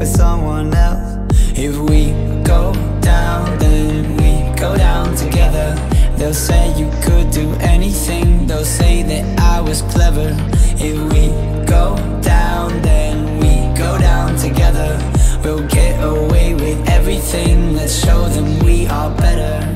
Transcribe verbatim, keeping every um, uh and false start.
with someone else. If we go down, then we go down together. They'll say you could do anything, they'll say that I was clever. If we go down, then we go down together. We'll get away with everything, let's show them we are better.